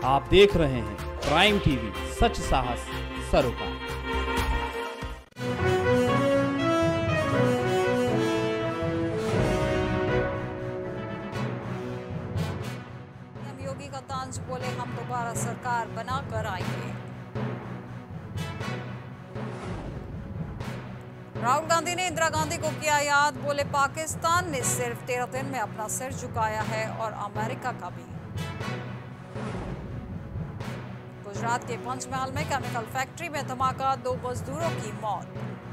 आप देख रहे हैं प्राइम टीवी, सच साहस सरोकार। योगी का तांज बोले, हम दोबारा सरकार बनाकर आएंगे। राहुल गांधी ने इंदिरा गांधी को किया याद, बोले पाकिस्तान ने सिर्फ 13 दिन में अपना सिर झुकाया है और अमेरिका का भी। गुजरात के पंचमहल में केमिकल फैक्ट्री में धमाका, 2 मजदूरों की मौत।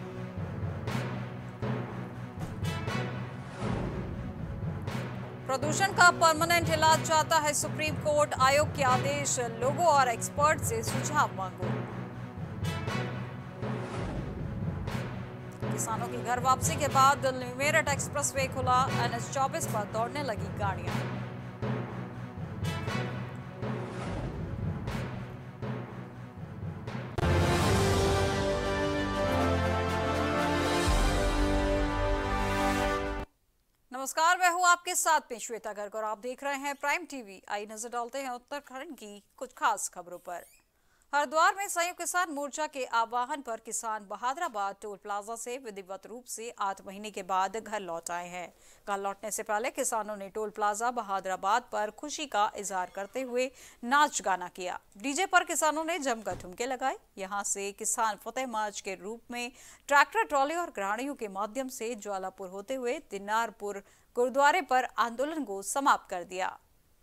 प्रदूषण का परमानेंट इलाज चाहता है सुप्रीम कोर्ट, आयोग के आदेश, लोगों और एक्सपर्ट से सुझाव मांगो। किसानों की घर वापसी के बाद दिल्ली मेरठ एक्सप्रेसवे खुला, NH 24 पर दौड़ने लगी गाड़ियां। नमस्कार, मैं हूं आपके साथ में श्वेता गर्ग और आप देख रहे हैं प्राइम टीवी। आइए नजर डालते हैं उत्तराखंड की कुछ खास खबरों पर। हरिद्वार में संयुक्त किसान मोर्चा के आह्वान पर किसान बहादुराबाद टोल प्लाजा से विधिवत रूप से 8 महीने के बाद घर लौट आए हैं। घर लौटने से पहले किसानों ने टोल प्लाजा बहादुराबाद पर खुशी का इजहार करते हुए नाच गाना किया। डीजे पर किसानों ने जमकर ठुमके लगाए। यहां से किसान फतेह मार्च के रूप में ट्रैक्टर, ट्रॉली और गाड़ियों के माध्यम से ज्वालापुर होते हुए दिनारपुर गुरुद्वारे पर आंदोलन को समाप्त कर दिया।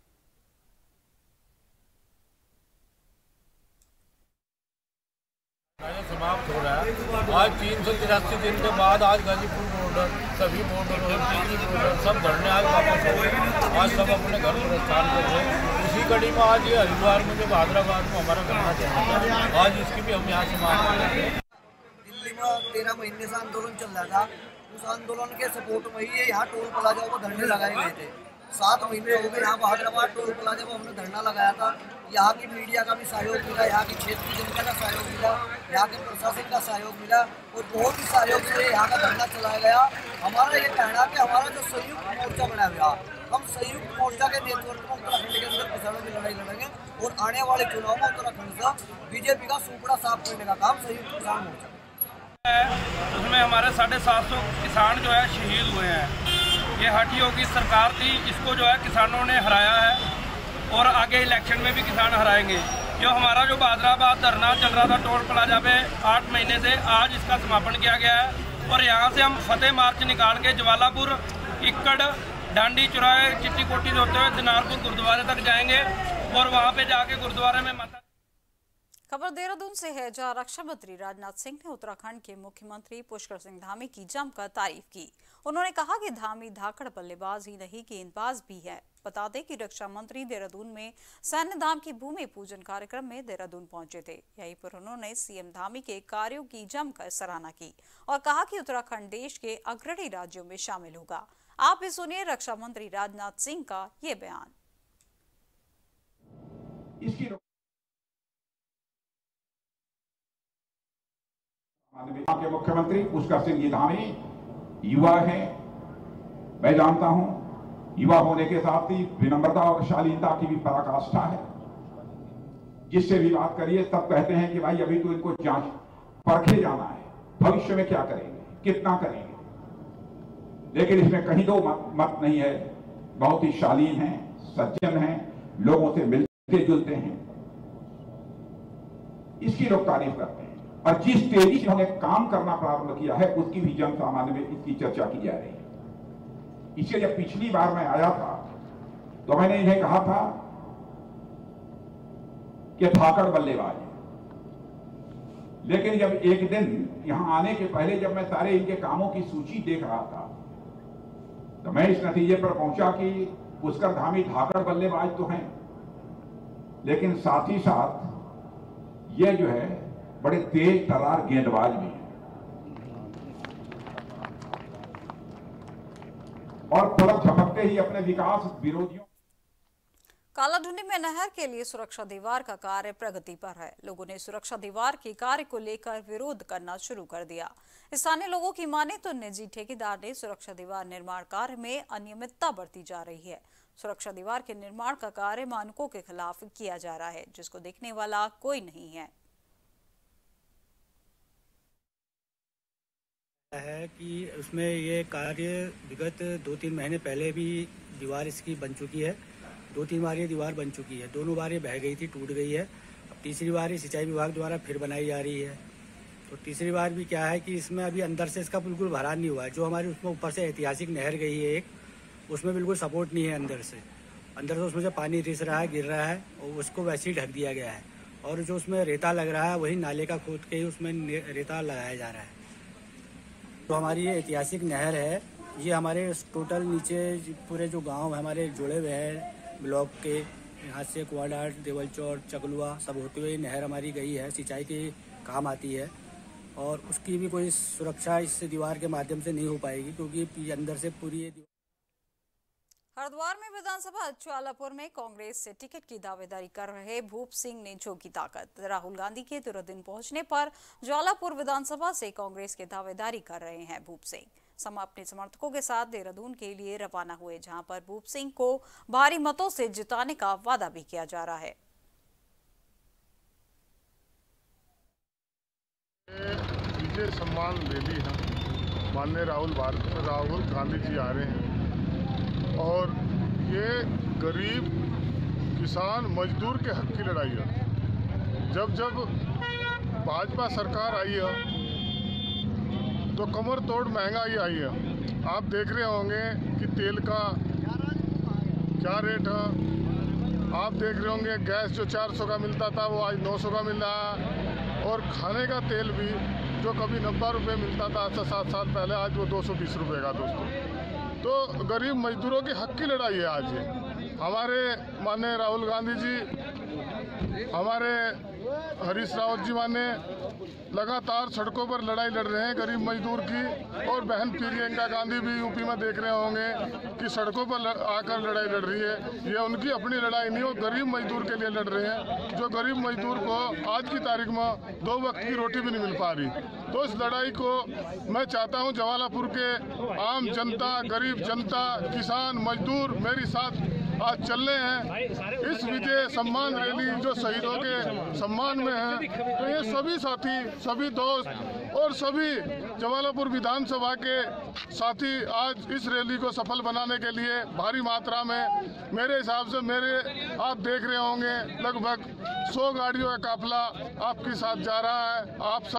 समाप्त हो रहा है। आज 383 दिन के बाद आज गाजीपुर बॉर्डर, सभी बॉर्डर और टीवी बॉर्डर सब धरने आज वापस हो गए। आज सब अपने घर प्रस्थान कर रहे हैं। उसी कड़ी में आज ये हरिद्वार में जो बहादुराबाद में हमारा करना चाहते हैं, आज इसकी भी हम यहाँ समाप्त कर रहे हैं। दिल्ली में 13 महीने से आंदोलन चल रहा था। उस आंदोलन के सपोर्ट में ही यहाँ टोल प्लाजा को धरने लगाए गए थे। 7 महीने हो गए यहाँ बहादुराबाद टोल प्लाजा को हमने धरना लगाया था। यहाँ की मीडिया का भी सहयोग मिला, यहाँ की क्षेत्र की जनता का सहयोग मिला, यहाँ के प्रशासन का सहयोग मिला और बहुत ही सहयोग से यहाँ का धरना चलाया गया। हमारा ये कहना कि हमारा जो संयुक्त मोर्चा बना हुआ, हम संयुक्त मोर्चा के नेतृत्व में उत्तराखंड के अंदर किसानों की लड़ाई लड़ेंगे और आने वाले चुनाव में उत्तराखंड से बीजेपी का सुपड़ा साफ करने का काम संयुक्त किसान मोर्चा है। उसमें हमारे 750 किसान जो है शहीद हुए हैं। ये हटियों की सरकार थी, इसको जो है किसानों ने हराया है और आगे इलेक्शन में भी किसान हराएंगे। जो हमारा जो बहादुराबाद धरना चल रहा था टोल प्लाजा पे 8 महीने से, आज इसका समापन किया गया है और यहाँ से हम फतेह मार्च निकाल के ज्वालापुर, इक्कड़, डांडी चौराहे, चिट्टी कोठी से होते हुए दिनारपुर गुरुद्वारे तक जाएंगे और वहाँ पे जाके गुरुद्वारे में माता। खबर देहरादून से है, जहां रक्षा मंत्री राजनाथ सिंह ने उत्तराखंड के मुख्यमंत्री पुष्कर सिंह धामी की जमकर तारीफ की। उन्होंने कहा कि धामी धाकड़ बल्लेबाज ही नहीं गेंदबाज भी है। बता दें कि रक्षा मंत्री देहरादून में सैन्य धाम की भूमि पूजन कार्यक्रम में देहरादून पहुंचे थे। यहीं पर उन्होंने सीएम धामी के कार्यों की जमकर सराहना की और कहा कि उत्तराखंड देश के अग्रणी राज्यों में शामिल होगा। आप भी सुनिए रक्षा मंत्री राजनाथ सिंह का ये बयान। के मुख्यमंत्री पुष्कर सिंह धामी युवा हैं, मैं जानता हूं। युवा होने के साथ ही विनम्रता और शालीनता की भी पराकाष्ठा है। जिससे भी बात करिए तब कहते हैं कि भाई अभी तो इनको जांच परखे जाना है, भविष्य में क्या करेंगे, कितना करेंगे। लेकिन इसमें कहीं दो मत नहीं है। बहुत ही शालीन हैं, सज्जन हैं, लोगों से मिलते जुलते हैं, इसकी लोग तारीफ करते हैं। और जिस तेजी से उन्होंने काम करना प्रारंभ किया है उसकी भी जन सामान्य में इसकी चर्चा की जा रही है। इसलिए जब पिछली बार मैं आया था तो मैंने इन्हें कहा था कि धाकड़ बल्लेबाज, लेकिन जब एक दिन यहां आने के पहले जब मैं सारे इनके कामों की सूची देख रहा था तो मैं इस नतीजे पर पहुंचा कि पुष्कर धामी धाकड़ बल्लेबाज तो हैं, लेकिन साथ ही साथ ये जो है बड़े तेज तर्रार गेंदबाज भी हैं। और पलक झपकते ही अपने विकास विरोधियों। कालाढूंडी में नहर के लिए सुरक्षा दीवार का कार्य प्रगति पर है। लोगों ने सुरक्षा दीवार के कार्य को लेकर विरोध करना शुरू कर दिया। स्थानीय लोगों की माने तो निजी ठेकेदार ने सुरक्षा दीवार निर्माण कार्य में अनियमितता बरती जा रही है। सुरक्षा दीवार के निर्माण का कार्य मानकों के खिलाफ किया जा रहा है, जिसको देखने वाला कोई नहीं है। कि उसमें ये कार्य विगत 2-3 महीने पहले भी दीवार इसकी बन चुकी है। 2-3 बार ये दीवार बन चुकी है। दोनों बार ये बह गई थी, टूट गई है। अब तीसरी बार ये सिंचाई विभाग द्वारा फिर बनाई जा रही है। तो तीसरी बार भी क्या है कि इसमें अभी अंदर से इसका बिल्कुल भरान नहीं हुआ है। जो हमारी उसमें ऊपर से ऐतिहासिक नहर गई है एक, उसमें बिल्कुल सपोर्ट नहीं है अंदर से उसमें से पानी रिस रहा है, गिर रहा है और उसको वैसे ही ढक दिया गया है। और जो उसमें रेता लग रहा है वही नाले का खोद के ही उसमें रेता लगाया जा रहा है। तो हमारी ये ऐतिहासिक नहर है, ये हमारे टोटल नीचे पूरे जो गांव हमारे जुड़े हुए हैं ब्लॉक के, यहाँ से कुआडाट, देवलचौर, चकलुआ सब होते हुए नहर हमारी गई है, सिंचाई के काम आती है। और उसकी भी कोई सुरक्षा इस दीवार के माध्यम से नहीं हो पाएगी, क्योंकि अंदर से पूरी हरिद्वार में विधानसभा ज्वालापुर में कांग्रेस से टिकट की दावेदारी कर रहे भूप सिंह ने झोंकी ताकत। राहुल गांधी के तुरंत दिन पहुंचने पर ज्वालापुर विधानसभा से कांग्रेस के दावेदारी कर रहे हैं भूप सिंह। अपने समर्थकों के साथ देहरादून के लिए रवाना हुए, जहां पर भूप सिंह को भारी मतों से जिताने का वादा भी किया जा रहा है। विजय सम्मान रैली है, माननीय राहुल गांधी जी आ रहे हैं और ये गरीब किसान मजदूर के हक की लड़ाई है। जब भाजपा सरकार आई है तो कमर तोड़ महंगाई आई है। आप देख रहे होंगे कि तेल का क्या रेट है। आप देख रहे होंगे गैस जो 400 का मिलता था वो आज 900 का मिल रहा है। और खाने का तेल भी जो कभी 90 रुपये मिलता था आज से 7 साल पहले, आज वो 220 रुपये का। दोस्तों, तो गरीब मजदूरों के हक की लड़ाई है आज ये। हमारे माननीय राहुल गांधी जी, हमारे हरीश रावत जी माने लगातार सड़कों पर लड़ाई लड़ रहे हैं गरीब मजदूर की। और बहन प्रियंका गांधी भी यूपी में देख रहे होंगे कि सड़कों पर आकर लड़ाई लड़ रही है। ये उनकी अपनी लड़ाई नहीं, वो गरीब मजदूर के लिए लड़ रहे हैं, जो गरीब मजदूर को आज की तारीख में 2 वक्त की रोटी भी नहीं मिल पा रही। तो इस लड़ाई को मैं चाहता हूँ ज्वालापुर के आम जनता, गरीब जनता, किसान, मजदूर मेरे साथ आज चल रहे हैं। इस विजय सम्मान रैली जो शहीदों के सम्मान में है, तो ये सभी साथी, सभी दोस्त और सभी ज्वालापुर विधानसभा के साथी आज इस रैली को सफल बनाने के लिए भारी मात्रा में, मेरे हिसाब से आप देख रहे होंगे लगभग 100 गाड़ियों का काफिला आपके साथ जा रहा है। आप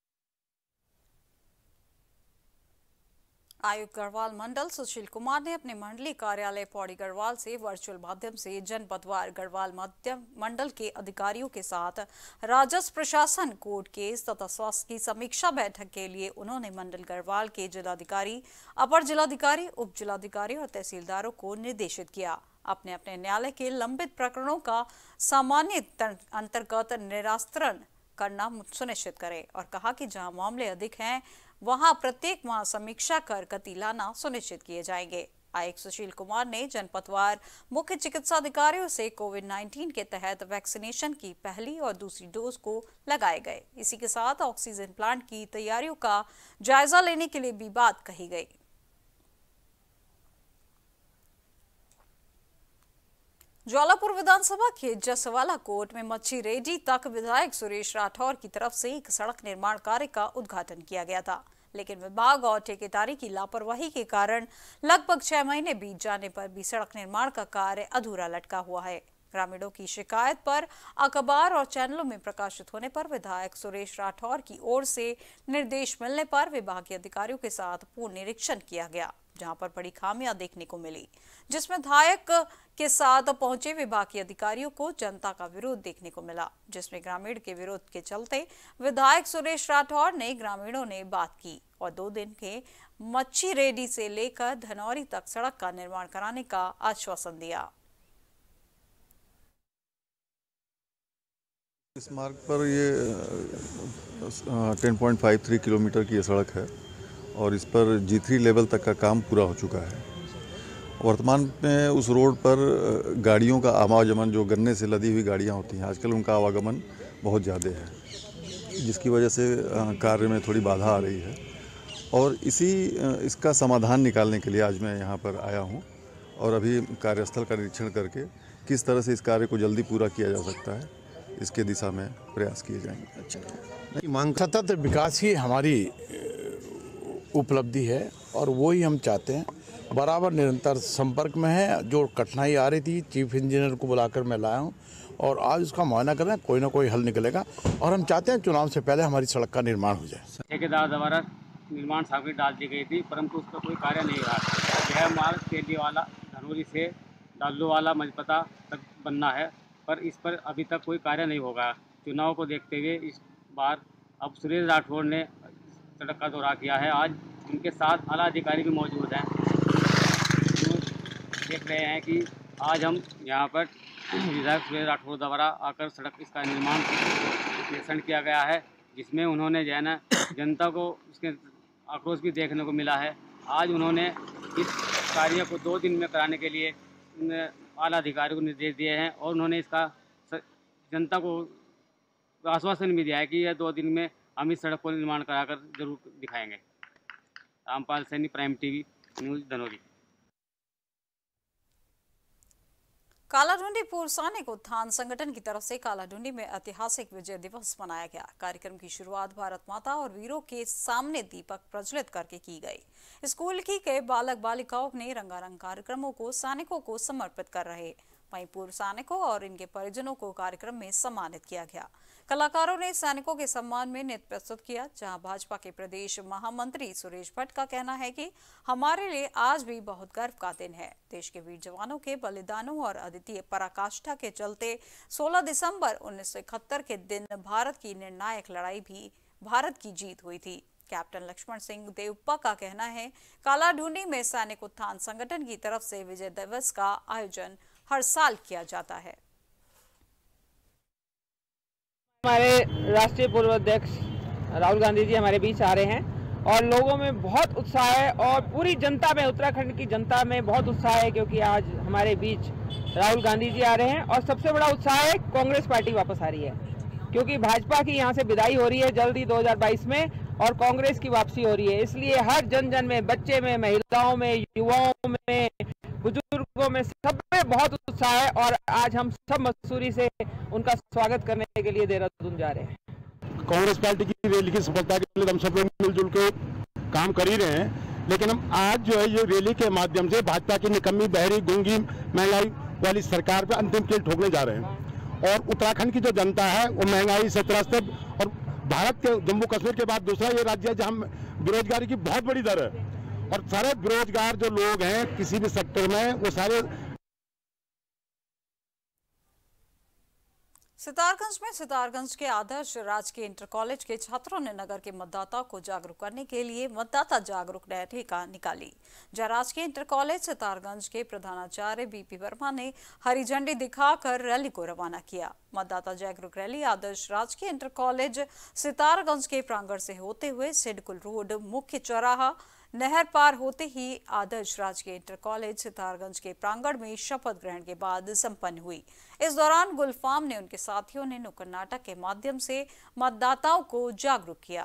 आयुक्त गढ़वाल मंडल सुशील कुमार ने अपने मंडलीय कार्यालय पौड़ी गढ़वाल से वर्चुअल माध्यम से जनपदवार गढ़वाल मंडल के अधिकारियों के साथ राजस्व प्रशासन, कोर्ट केस तथा स्वास्थ्य की समीक्षा बैठक के लिए उन्होंने मंडल गढ़वाल के जिलाधिकारी, अपर जिलाधिकारी, उप जिलाधिकारी और तहसीलदारों को निर्देशित किया अपने अपने न्यायालय के लंबित प्रकरणों का सामान्य अंतर्गत निरास्तरण करना सुनिश्चित करें और कहा कि जहां मामले अधिक हैं वहां प्रत्येक माह समीक्षा कर गति लाना सुनिश्चित किए जाएंगे। आयुक्त सुशील कुमार ने जनपदवार मुख्य चिकित्सा अधिकारियों से कोविड-19 के तहत वैक्सीनेशन की पहली और दूसरी डोज को लगाए गए। इसी के साथ ऑक्सीजन प्लांट की तैयारियों का जायजा लेने के लिए भी बात कही गई। ज्वालापुर विधानसभा के जसवाला कोर्ट में मच्छी रेडी तक विधायक सुरेश राठौर की तरफ से एक सड़क निर्माण कार्य का उद्घाटन किया गया था, लेकिन विभाग और ठेकेदारी की लापरवाही के कारण लगभग 6 महीने बीत जाने पर भी सड़क निर्माण का कार्य अधूरा लटका हुआ है। ग्रामीणों की शिकायत पर अखबार और चैनलों में प्रकाशित होने पर विधायक सुरेश राठौर की ओर से निर्देश मिलने पर विभागीय अधिकारियों के साथ पूर्ण निरीक्षण किया गया, जहां पर बड़ी खामियां देखने को मिली, जिसमें विधायक के साथ पहुंचे विभागीय अधिकारियों को जनता का विरोध देखने को मिला, जिसमें ग्रामीण के विरोध के चलते विधायक सुरेश राठौर ने ग्रामीणों ने बात की और 2 दिन के मच्छी रेडी से लेकर धनौरी तक सड़क का निर्माण कराने का आश्वासन दिया। इस मार्ग पर ये 10.53 किलोमीटर की ये सड़क है और इस पर G3 लेवल तक का काम पूरा हो चुका है वर्तमान में उस रोड पर गाड़ियों का आवागमन, जो गन्ने से लदी हुई गाड़ियां होती हैं, आजकल उनका आवागमन बहुत ज़्यादा है, जिसकी वजह से कार्य में थोड़ी बाधा आ रही है। और इसका समाधान निकालने के लिए आज मैं यहाँ पर आया हूँ और अभी कार्यस्थल का निरीक्षण करके किस तरह से इस कार्य को जल्दी पूरा किया जा सकता है, इसके दिशा में प्रयास किए जाएंगे। अच्छा, मांग सतत विकास ही हमारी उपलब्धि है और वो ही हम चाहते हैं। बराबर निरंतर संपर्क में है। जो कठिनाई आ रही थी, चीफ इंजीनियर को बुलाकर मैं लाया हूँ और आज उसका मुआयना कर रहे हैं, कोई ना कोई हल निकलेगा। और हम चाहते हैं चुनाव से पहले हमारी सड़क का निर्माण हो जाए। ठेकेदार द्वारा निर्माण सामग्री डाल दी गई थी, परंतु उसका कोई कार्य नहीं रहा। यह मार्ग तेलीवाला धनौरी से दालूवाला मजपता तक बनना है, पर इस पर अभी तक कोई कार्य नहीं होगा। चुनाव को देखते हुए इस बार अब सुरेश राठौड़ ने सड़क का दौरा किया है। आज उनके साथ आला अधिकारी भी मौजूद हैं। देख रहे हैं कि आज हम यहाँ पर विधायक सुरेश राठौड़ द्वारा आकर सड़क इसका निर्माण निरीक्षण किया गया है, जिसमें उन्होंने जो है ना जनता को उसके आक्रोश भी देखने को मिला है। आज उन्होंने इस कार्य को 2 दिन में कराने के लिए आला अधिकारी को निर्देश दिए हैं और उन्होंने इसका जनता को आश्वासन भी दिया है कि यह 2 दिन में हम इस सड़क को निर्माण कराकर जरूर दिखाएंगे। Rampal Saini, prime TV news, Dhanauri. Kaladhungi पूर्व सैनिक उत्थान संगठन की तरफ से कालाढूंडी में ऐतिहासिक विजय दिवस मनाया गया। कार्यक्रम की शुरुआत भारत माता और वीरों के सामने दीपक प्रज्वलित करके की गई। स्कूल की के बालक बालिकाओं ने रंगारंग कार्यक्रमों को सैनिकों को समर्पित कर रहे। वहीं पूर्व सैनिकों और इनके परिजनों को कार्यक्रम में सम्मानित किया गया। कलाकारों ने सैनिकों के सम्मान में नृत्य प्रस्तुत किया, जहां भाजपा के प्रदेश महामंत्री सुरेश भट्ट का कहना है कि हमारे लिए आज भी बहुत गर्व का दिन है। देश के वीर जवानों के बलिदानों और अद्वितीय पराकाष्ठा के चलते 16 दिसंबर 1971 के दिन भारत की निर्णायक लड़ाई भी भारत की जीत हुई थी। कैप्टन लक्ष्मण सिंह देवप्पा का कहना है, कालाढूंडी में सैनिक उत्थान संगठन की तरफ से विजय दिवस का आयोजन हर साल किया जाता है। हमारे राष्ट्रीय पूर्व अध्यक्ष राहुल गांधी जी हमारे बीच आ रहे हैं और लोगों में बहुत उत्साह है और पूरी जनता में, उत्तराखंड की जनता में बहुत उत्साह है, क्योंकि आज हमारे बीच राहुल गांधी जी आ रहे हैं। और सबसे बड़ा उत्साह है, कांग्रेस पार्टी वापस आ रही है, क्योंकि भाजपा की यहाँ से विदाई हो रही है जल्दी 2022 में और कांग्रेस की वापसी हो रही है। इसलिए हर जन में, बच्चे में, महिलाओं में, युवाओं में, बुजुर्गों में, सब में बहुत उत्साह है और आज हम सब मसूरी से उनका स्वागत करने के लिए देहरादून जा रहे हैं। कांग्रेस पार्टी की रैली की सफलता के लिए हम सब लोग मिलजुल के काम कर ही रहे हैं, लेकिन हम आज जो है ये रैली के माध्यम से भाजपा की निकम्मी, बहरी, गूंगी, महंगाई वाली सरकार पे अंतिम कील ठोकने जा रहे हैं। और उत्तराखंड की जो जनता है वो महंगाई से त्रस्त है और भारत के जम्मू कश्मीर के बाद दूसरा ये राज्य है जहाँ बेरोजगारी की बहुत बड़ी दर है और सारे बेरोजगार जो लोग हैं किसी भी सेक्टर में, वो सारे। सितारगंज के आदर्श राजकीय इंटर कॉलेज के छात्रों ने नगर के मतदाताओं को जागरूक करने के लिए मतदाता जागरूक रैली निकाली। जहां राजकीय इंटर कॉलेज सितारगंज के प्रधानाचार्य बीपी वर्मा ने हरी झंडी दिखाकर रैली को रवाना किया। मतदाता जागरूक रैली आदर्श राजकीय इंटर कॉलेज सितारगंज के प्रांगण से होते हुए सिडकुल रोड, मुख्य चौराहा, नहर पार होते ही आदर्श राजकीय इंटर कॉलेज सितारगंज के प्रांगण में शपथ ग्रहण के बाद संपन्न हुई। इस दौरान गुलफाम ने उनके साथियों ने नुक्कड़ नाटक के माध्यम से मतदाताओं को जागरूक किया।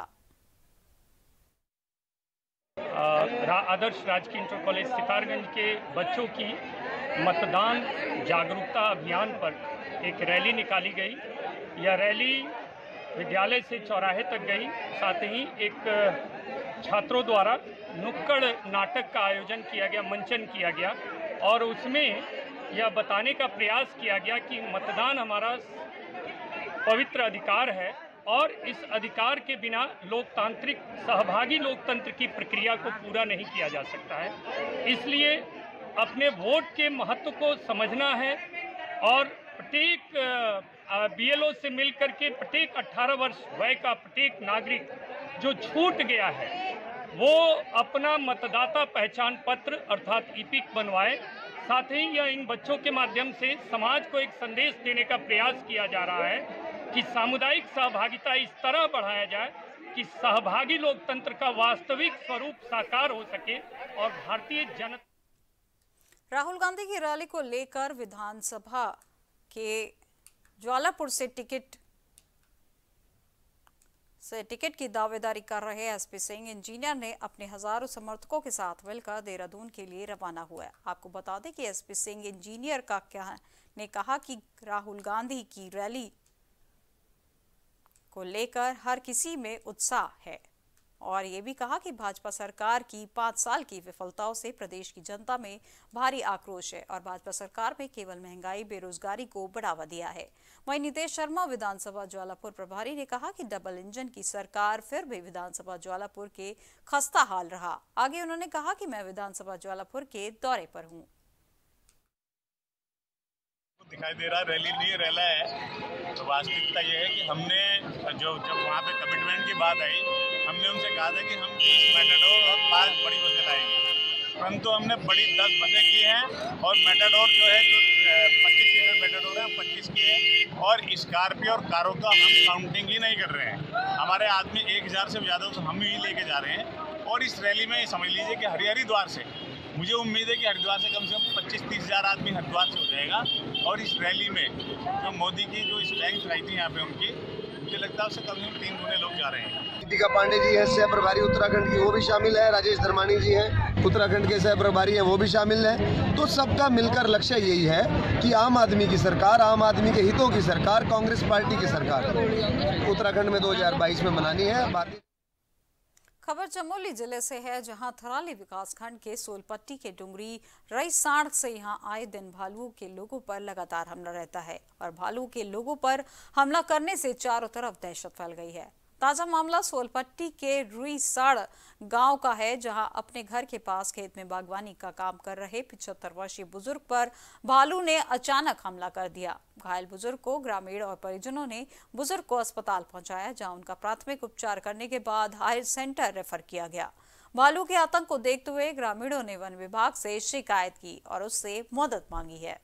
आदर्श राजकीय इंटर कॉलेज सितारगंज के बच्चों की मतदान जागरूकता अभियान पर एक रैली निकाली गई। यह रैली विद्यालय से चौराहे तक गई। साथ ही एक छात्रों द्वारा नुक्कड़ नाटक का आयोजन किया गया, मंचन किया गया और उसमें यह बताने का प्रयास किया गया कि मतदान हमारा पवित्र अधिकार है और इस अधिकार के बिना लोकतांत्रिक सहभागी लोकतंत्र की प्रक्रिया को पूरा नहीं किया जा सकता है। इसलिए अपने वोट के महत्व को समझना है और प्रत्येक बीएलओ से मिलकर के प्रत्येक 18 वर्ष वय का प्रत्येक नागरिक जो छूट गया है वो अपना मतदाता पहचान पत्र अर्थात ईपिक बनवाए। साथ ही यह इन बच्चों के माध्यम से समाज को एक संदेश देने का प्रयास किया जा रहा है कि सामुदायिक सहभागिता इस तरह बढ़ाया जाए कि सहभागी लोकतंत्र का वास्तविक स्वरूप साकार हो सके और भारतीय जनता। राहुल गांधी की रैली को लेकर विधानसभा के ज्वालापुर से टिकट की दावेदारी कर रहे एसपी सिंह इंजीनियर ने अपने हजारों समर्थकों के साथ मिलकर देहरादून के लिए रवाना हुआ है। आपको बता दें कि एसपी सिंह इंजीनियर ने कहा कि राहुल गांधी की रैली को लेकर हर किसी में उत्साह है और ये भी कहा कि भाजपा सरकार की 5 साल की विफलताओं से प्रदेश की जनता में भारी आक्रोश है और भाजपा सरकार में केवल महंगाई बेरोजगारी को बढ़ावा दिया है। वहीं नितेश शर्मा विधानसभा ज्वालापुर प्रभारी ने कहा कि डबल इंजन की सरकार फिर भी विधानसभा ज्वालापुर के खस्ता हाल रहा। आगे उन्होंने कहा कि मैं विधानसभा ज्वालापुर के दौरे पर हूँ। दिखाई दे रहा रैली नहीं रैला है, तो वास्तविकता ये है कि हमने जब वहाँ पे कमिटमेंट की बात आई, हमने उनसे कहा था कि हम 20 मेटाडोर और 5 बड़ी बसें लाएंगे, परंतु हमने बड़ी 10 बसें की हैं और मेटाडोर जो है जो 25 सीटर मेटाडोर है 25 की है और स्कॉर्पियो और कारों का हम काउंटिंग ही नहीं कर रहे हैं। हमारे आदमी 1000 से ज़्यादा हम ही लेके जा रहे हैं और इस रैली में समझ लीजिए कि हरिद्वार से मुझे उम्मीद है कि हरिद्वार से कम 25-30 हज़ार आदमी हरिद्वार से हो जाएगा और इस रैली में जो मोदी की जो स्ट्रेंथ आई थी यहाँ पे उनकी, मुझे लगता है उससे कम से कम 3 गुने लोग जा रहे हैं। दीपिका पांडे जी है सह प्रभारी उत्तराखंड की, वो भी शामिल है। राजेश धर्मानी जी हैं उत्तराखंड के सह प्रभारी हैं, वो भी शामिल है। तो सबका मिलकर लक्ष्य यही है कि आम आदमी की सरकार, आम आदमी के हितों की सरकार, कांग्रेस पार्टी की सरकार उत्तराखंड में 2022 में बनानी है। खबर चमोली जिले से है, जहां थराली विकासखंड के सोलपट्टी के डुंगरी रईसाण से यहां आए दिन भालुओं के लोगों पर लगातार हमला रहता है और भालुओं के लोगों पर हमला करने से चारों तरफ दहशत फैल गई है। ताजा मामला सोलपट्टी के रुईसाड़ गांव का है, जहां अपने घर के पास खेत में बागवानी का काम कर रहे 75 वर्षीय बुजुर्ग पर भालू ने अचानक हमला कर दिया। घायल बुजुर्ग को ग्रामीण और परिजनों ने बुजुर्ग को अस्पताल पहुंचाया, जहां उनका प्राथमिक उपचार करने के बाद हायर सेंटर रेफर किया गया। भालू के आतंक को देखते हुए ग्रामीणों ने वन विभाग से शिकायत की और उससे मदद मांगी है।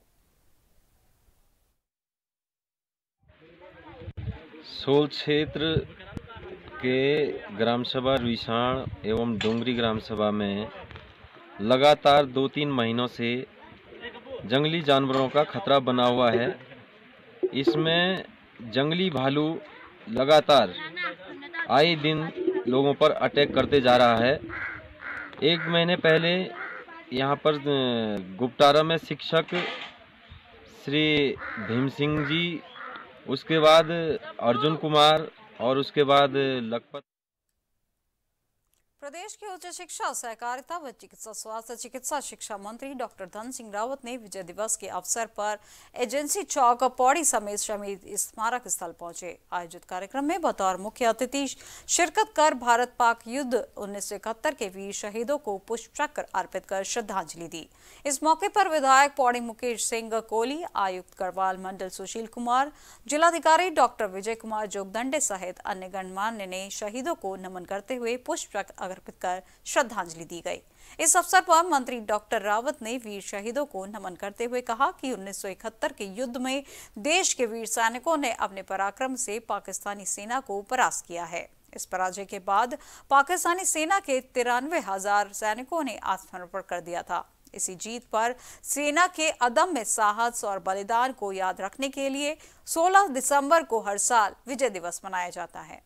सोल क्षेत्र के ग्राम सभा रुईसाण एवं डोंगरी ग्राम सभा में लगातार 2-3 महीनों से जंगली जानवरों का खतरा बना हुआ है। इसमें जंगली भालू लगातार आए दिन लोगों पर अटैक करते जा रहा है। 1 महीने पहले यहाँ पर गुप्तारा में शिक्षक श्री भीम सिंह जी, उसके बाद अर्जुन कुमार और उसके बाद लखपत। प्रदेश के उच्च शिक्षा, सहकारिता व चिकित्सा स्वास्थ्य चिकित्सा शिक्षा मंत्री डॉक्टर धन सिंह रावत ने विजय दिवस के अवसर पर एजेंसी चौक पौड़ी समेत शहीद स्मारक स्थल पहुंचे। आयोजित कार्यक्रम में बतौर मुख्य अतिथि शिरकत कर भारत पाक युद्ध 1971 के वीर शहीदों को पुष्प चक्र अर्पित कर श्रद्धांजलि दी। इस मौके पर विधायक पौड़ी मुकेश सिंह कोहली, आयुक्त गढ़वाल मंडल सुशील कुमार, जिलाधिकारी डॉक्टर विजय कुमार जोगदंडे सहित अन्य गणमान्य ने शहीदों को नमन करते हुए पुष्प चक्र अर्पित कर श्रद्धांजलि दी गई। इस अवसर पर मंत्री डॉक्टर रावत ने वीर शहीदों को नमन करते हुए कहा कि 1971 के युद्ध में देश के वीर सैनिकों ने अपने पराक्रम से पाकिस्तानी सेना को परास्त किया है। इस पराजय के बाद पाकिस्तानी सेना के 93,000 सैनिकों ने आत्मसमर्पण कर दिया था। इसी जीत पर सेना के अदम्य साहस और बलिदान को याद रखने के लिए 16 दिसंबर को हर साल विजय दिवस मनाया जाता है।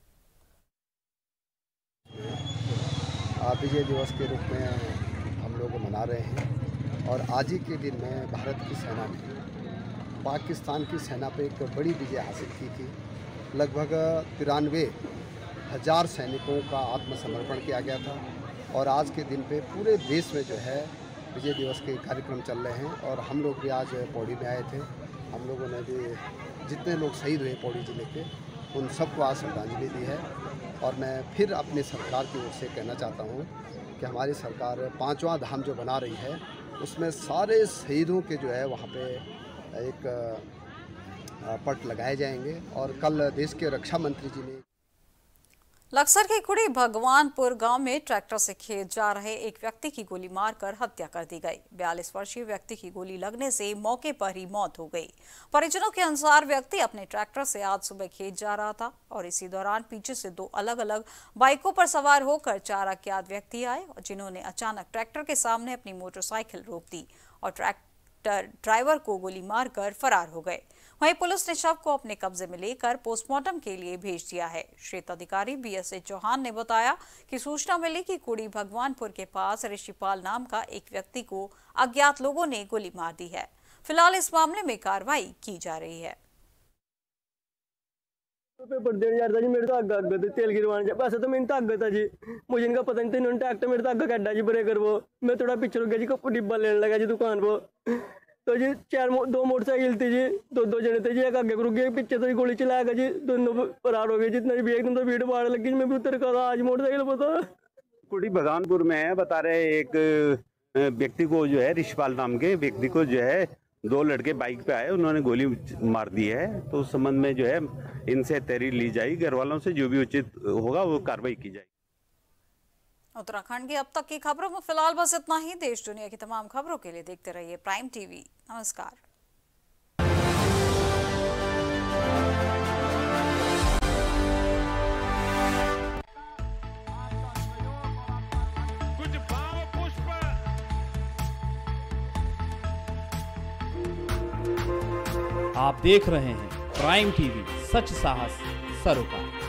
विजय दिवस के रूप में हम लोग मना रहे हैं और आज ही के दिन में भारत की सेना ने पाकिस्तान की सेना पे एक बड़ी विजय हासिल की थी। लगभग 93,000 सैनिकों का आत्मसमर्पण किया गया था और आज के दिन पे पूरे देश में जो है विजय दिवस के कार्यक्रम चल रहे हैं और हम लोग भी आज पौड़ी में आए थे। हम लोगों ने भी जितने लोग शहीद हुए पौड़ी जिले के, उन सबको आज श्रद्धांजलि दी है। और मैं फिर अपनी सरकार की ओर से कहना चाहता हूँ कि हमारी सरकार 5वां धाम जो बना रही है उसमें सारे शहीदों के जो है वहाँ पे एक पट लगाए जाएंगे। और कल देश के रक्षा मंत्री जी ने लक्सर के कुड़ी भगवानपुर गांव में ट्रैक्टर से खेत जा रहे एक व्यक्ति की गोली मारकर हत्या कर दी गई। 42 वर्षीय व्यक्ति की गोली लगने से मौके पर ही मौत हो गई। परिजनों के अनुसार व्यक्ति अपने ट्रैक्टर से आज सुबह खेत जा रहा था और इसी दौरान पीछे से 2 अलग अलग बाइकों पर सवार होकर 4 अज्ञात व्यक्ति आए, जिन्होंने अचानक ट्रैक्टर के सामने अपनी मोटरसाइकिल रोक दी और ट्रैक्टर ड्राइवर को गोली मारकर फरार हो गए। वहीं पुलिस ने शव को अपने कब्जे में लेकर पोस्टमार्टम के लिए भेज दिया है। क्षेत्र अधिकारी BSA चौहान ने बताया कि सूचना मिली कि कुड़ी भगवानपुर के पास ऋषिपाल नाम का एक व्यक्ति को अज्ञात लोगों ने गोली मार दी है। फिलहाल इस मामले में कार्रवाई की जा रही है। मेरे तो तेल गिरवाने वैसे तो मैंने ताकत है जी, मुझे इनका पता नहीं था। इन्होंने ट्रैक्टर मेरे ताकत काटा जी ब्रेकर वो, मैं थोड़ा पीछे रुक गया जी, कप डिब्बा लेने लगा जी दुकान पर। तो जी 2 मोटरसाइकिल थी जी, 2 जने थे जी, एक आगे रुक गए, पीछे तो गोली चलाएगा जी, दोनों फरार हो गए। जितना भी एकदम तो भीड़ भाड़ लगी, मैं भी उतर कर आज मोटरसाइकिल पता कुड़ी भगवानपुर में है। बता रहे एक व्यक्ति को जो है ऋषिपाल नाम के व्यक्ति को जो है 2 लड़के बाइक पे आए, उन्होंने गोली मार दी है। तो उस संबंध में जो है इनसे तहरीर ली जाएगी, घर वालों से जो भी उचित होगा वो कार्रवाई की जाएगी। उत्तराखंड की अब तक की खबरों में फिलहाल बस इतना ही। देश दुनिया की तमाम खबरों के लिए देखते रहिए प्राइम टीवी। नमस्कार। आप देख रहे हैं प्राइम टीवी, सच साहस सरोकार।